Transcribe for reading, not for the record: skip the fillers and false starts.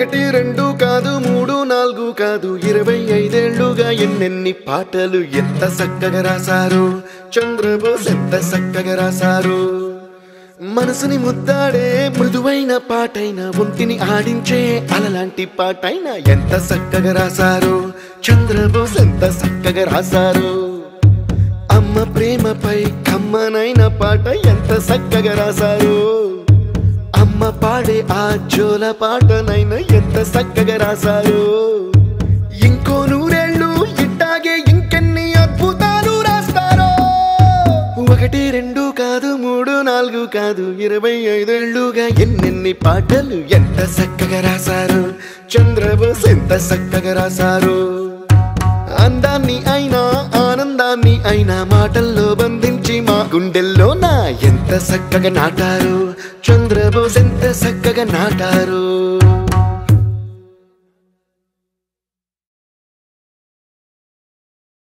ఒకటి రెండు కాదు మూడు నాలుగు కాదు 25 ఏళ్లుగా ఎన్నెన్ని పాటలు ఎంత చక్కగా రాశారు చంద్రబోస్ ఎంత చక్కగా రాశారు మనసుని ముద్దాడే మృదువైన పాటైన ఒంటిని ఆడించే అలలాంటి పాటైన ఎంత చక్కగా రాశారు చంద్రబోస్ ఎంత చక్కగా రాశారు అమ్మ ప్రేమపై కమ్మనైన పాట ఎంత చక్కగా రాశారు అమ్మ పాడే ఆ జోల పాటనైనా ఎంత చక్కగా రాశారు ఇంకో 100 ఏళ్ళు ఇట్టాగే ఇంకెన్ని అద్భుతాలు రాస్తారో ఒకటి రెండు కాదు మూడు నాలుగు కాదు 25 ఏళ్లుగా ఎన్నెన్ని పాటలు ఎంత చక్కగా రాశారు చంద్రబోస్ ఎంత చక్కగా రాశారు అందాన్ని అయినా ఆనందాన్ని అయినా మాటల్లో బంధించి మా గుండెల్లో నా ఎంత చక్కగా నాటారు చంద్రబోస్ ఎంత చక్కగా నాటారు